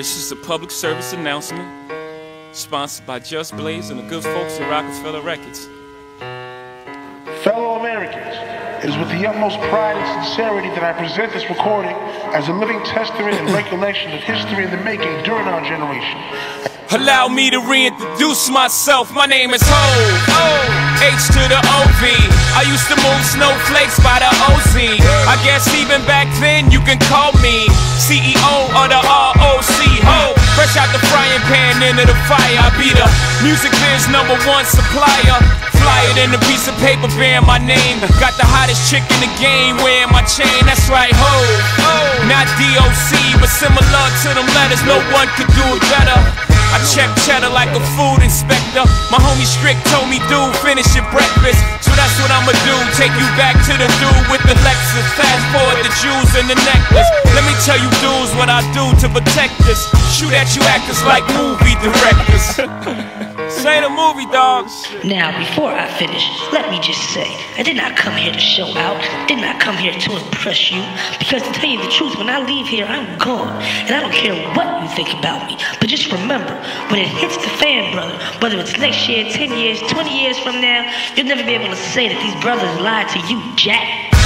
It's just a public service announcement sponsored by Just Blaze and the good folks at Rockefeller Records. Fellow Americans, it is with the utmost pride and sincerity that I present this recording as a living testament and recollection of history in the making during our generation. Allow me to reintroduce myself. My name is Hov, H to the O-V. I used to move snowflakes by the OZ. I guess even back then you can call me CEO of the ROC. Ho, fresh out the frying pan into the fire. I be the music biz #1 supplier. Fly it in a piece of paper bearing my name. Got the hottest chick in the game wearing my chain. That's right, Hov, not DOC, but similar to them letters. No one could do it better. I check cheddar like a food inspector. My homie Strick told me, dude, finish your breakfast. So that's what I'ma do, take you back to the dude with the Lexus. Fast forward the jewels and the necklace. Let me tell you dudes what I do to protect us. Shoot at you actors like movie directors. Say the movie, dogs. Now, before I finish, let me just say, I did not come here to show out, did not come here to impress you, because to tell you the truth, when I leave here, I'm gone, and I don't care what you think about me, but just remember, when it hits the fan, brother, whether it's next year, 10 years, 20 years from now, you'll never be able to say that these brothers lied to you, Jack.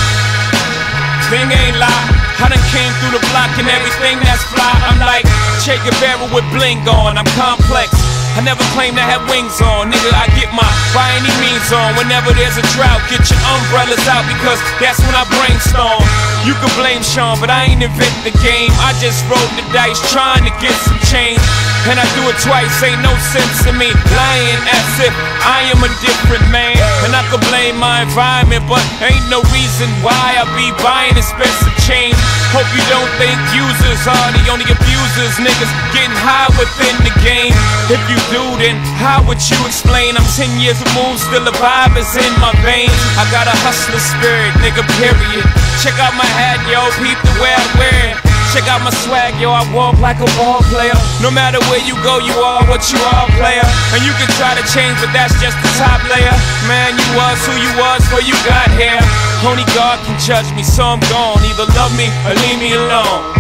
Thing ain't lie, I done came through the block and everything that's fly. I'm like Che Guevara with bling on, I'm complex. I never claim to have wings on, nigga, I get my by any means on. Whenever there's a drought, get your umbrellas out, because that's when I brainstorm. You can blame Sean, but I ain't invent the game. I just rolled the dice trying to get some change, and I do it twice, ain't no sense in me lying as if I am a different man. And I could blame my environment, but ain't no reason why I be buying expensive change. Hope you don't think users are the only abusers, niggas getting high within the game. If you do, then how would you explain? I'm 10 years removed, still a vibe is in my veins. I got a hustler spirit, nigga, period. Check out my hat, yo, peep the way I wear it. Check out my swag, yo, I walk like a ball player. No matter where you go, you are what you are, player. And you can try to change, but that's just the top layer. Man, you was who you was before you got here. Only God can judge me, so I'm gone. Either love me or leave me alone.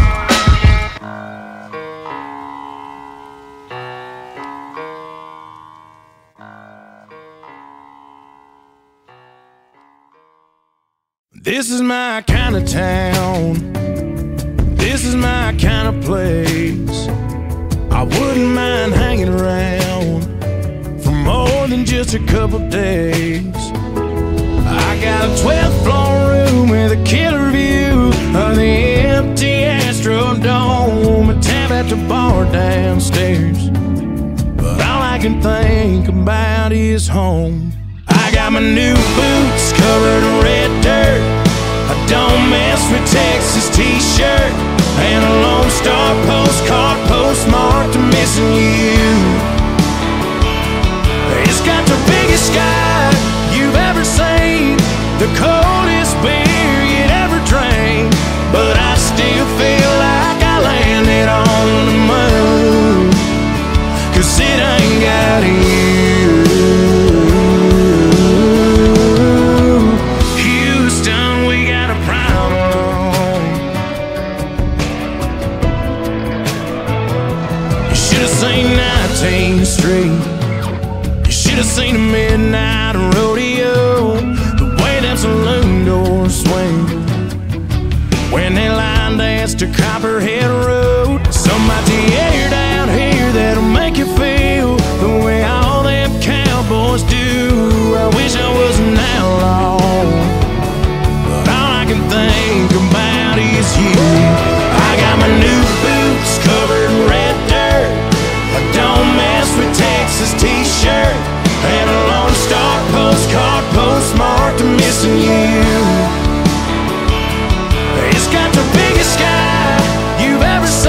This is my kind of town, this is my kind of place. I wouldn't mind hanging around for more than just a couple days. I got a 12th floor room with a killer view of the empty Astrodome, a tab at the bar downstairs, but all I can think about is home. I got my new boots covered in red dirt, a Don't Mess with Texas t-shirt, and a Lone Star postcard postmarked to missing you. It's got the biggest sky you've ever seen, the coldest beer you'd ever drank, but I still feel like I landed on the moon, 'cause it ain't got you. Street. You should have seen a midnight rodeo, the way them saloon doors swing when they line dance to Copperhead Road. Somebody aired out here that'll make you feel the way all them cowboys do. I wish I was an outlaw, but all I can think about is you. I got my new boots covered in red dirt, a Don't Mess with Texas t-shirt, and a Lone Star postcard postmarked to missing you. It's got the biggest sky you've ever seen.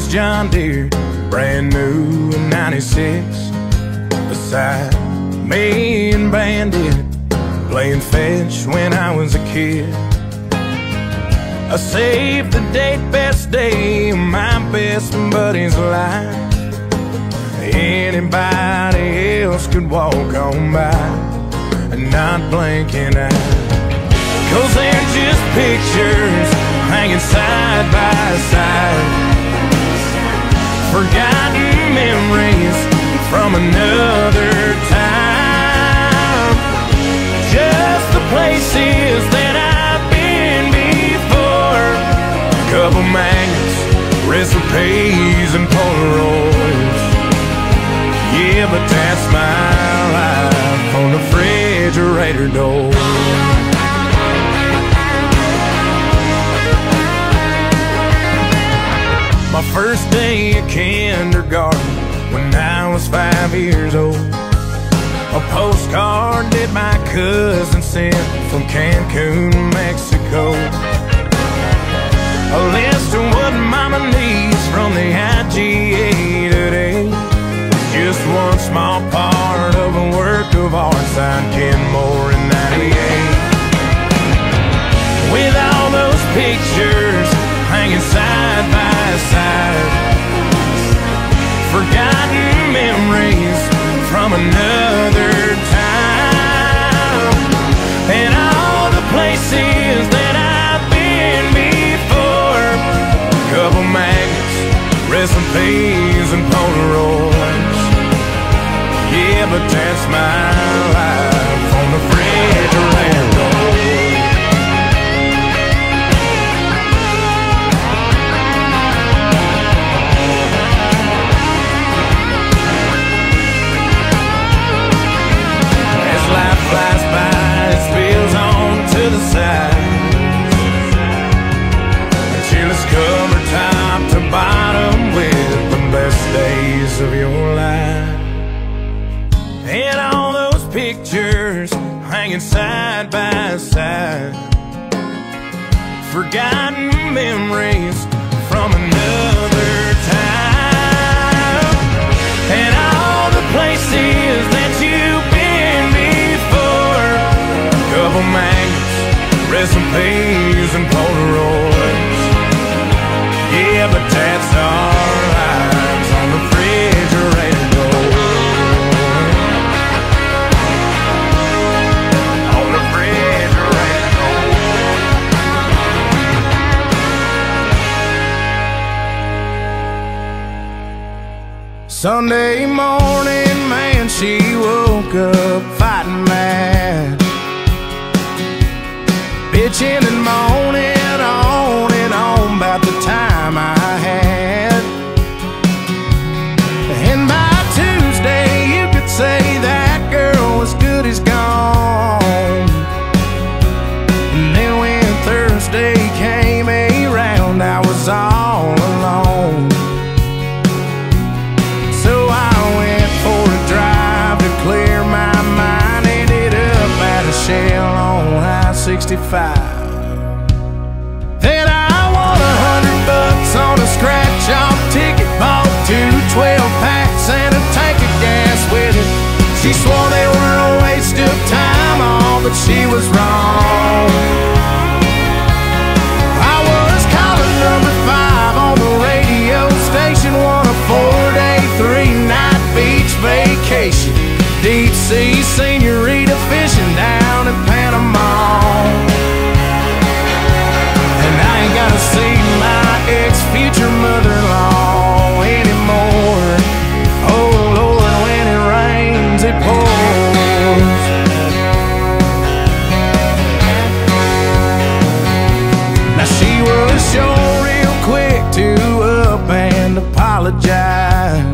John Deere, brand new in '96. Beside me and Bandit, playing fetch when I was a kid. I saved the date, best day of my best buddy's life. Anybody else could walk on by and not blink an eye, 'cause they're just pictures hanging side by side, forgotten memories from another time. Just the places that I've been before, a couple magnets, recipes and Polaroids. Yeah, but that's my life on the refrigerator door. My first day of kindergarten when I was 5 years old, a postcard that my cousin sent from Cancun, Mexico. A list of what mama needs from the IGA today, just one small part of a work of art signed Kenmore in '98. With all those pictures hanging side by side, forgotten memories from another time, and all the places that I've been before, a couple magnets, recipes and Polaroids. Yeah, but that's my life on the refrigerator door. As life flies by, it spills on to the side, until it's covered top to bottom with the best days of your life. And all those pictures hanging side by side, forgotten memories from another time, and all the places that you've been before, a couple magnets, recipes and Polaroids. Yeah, but that's our lives on the refrigerator door. Sunday morning, man, she woke up fighting mad, bitching and moaning on and on about the time I had. And by Tuesday, you could say that girl was good as gone. And then when Thursday came around, I was all alone. Clear my mind, ended up at a Shell on I-65. Then I won $100 on a scratch-off ticket, bought 2 12-packs and a tank of gas with it. She swore they were a waste of time, all, but she was wrong. I was calling number 5 on the radio station, won a 4-day, 3-night beach vacation. Deep sea senorita fishing down in Panama. And I ain't gotta see my ex-future mother-in-law anymore. Oh Lord, when it rains, it pours. Now she was sure real quick to up and apologize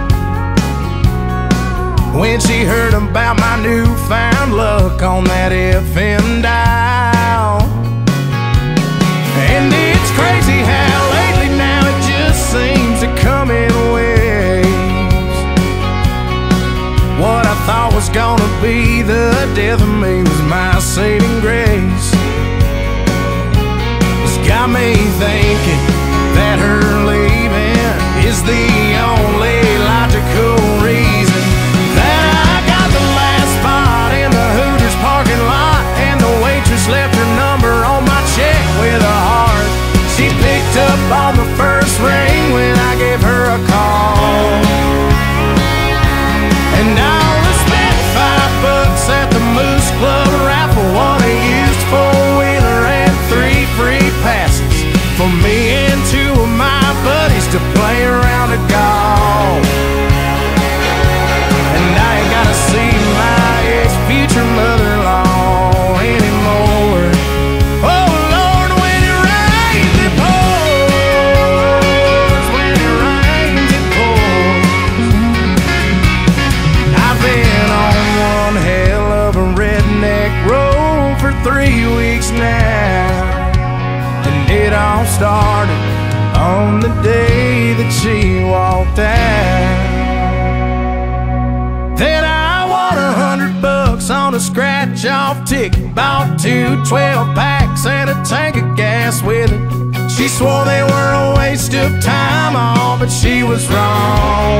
when she heard about my newfound luck on that FM dial. And it's crazy how lately now it just seems to come in waves. What I thought was gonna be the death of me was my saving grace. It's got me thinking that her leaving is the only logical reason that I got the last spot in the Hooters parking lot, and the waitress left her number on my check with a heart. She picked up on the first ring when I gave her a call, and I only spent $5 at the Moose Club raffle, won a used four-wheeler and 3 free passes for me and 2 of my buddies to play around a golf. And I ain't gotta see my ex-future mother-in-law anymore. Oh Lord, when it rains it pours, when it rains it pours. I've been on one hell of a redneck road for 3 weeks now, and it all started on the day that she walked out. Then I won $100 on a scratch-off ticket, bought 2 12-packs and a tank of gas with it. She swore they were a waste of time, all but she was wrong.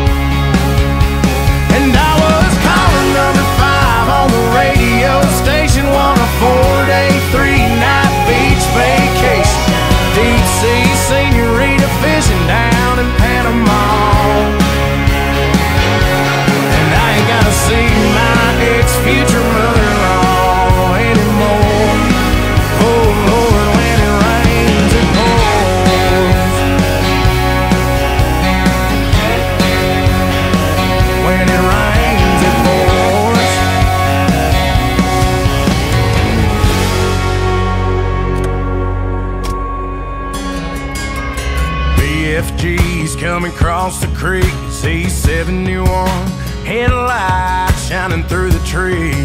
And I was caller number 5 on the radio station, won a 4-day, 3-night beach vacation, deep sea senorita fishing down in Panama. And I ain't gotta see my ex-future mother-in-law anymore. Oh Lord, when it rains it pours. When it rains it pours. BFG's coming across the creek, C71 headlights shining through the tree.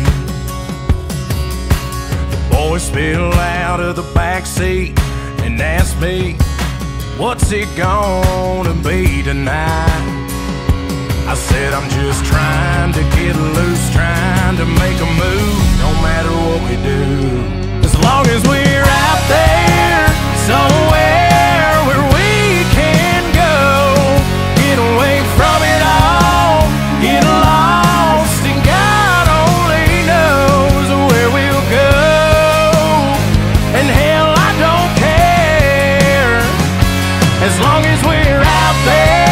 The boy spilled out of the back seat and asked me, what's it gonna be tonight? I said, I'm just trying to get loose, trying to make a move, no matter what we do. As long as we're out there somewhere where we can go, get away from it all, get lost, and God only knows where we'll go. And hell, I don't care, as long as we're out there.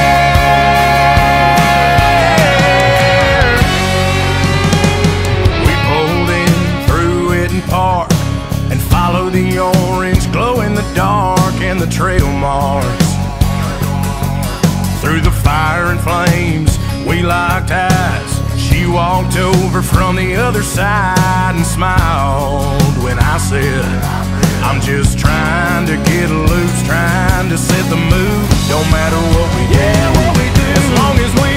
We pulled in through Eaton Park and followed the orange glow in the dark and the trail marks. Through the fire and flames, we locked eyes. She walked over from the other side and smiled when I said, I'm just trying to get loose, trying to set the mood, no matter what we do. As long as we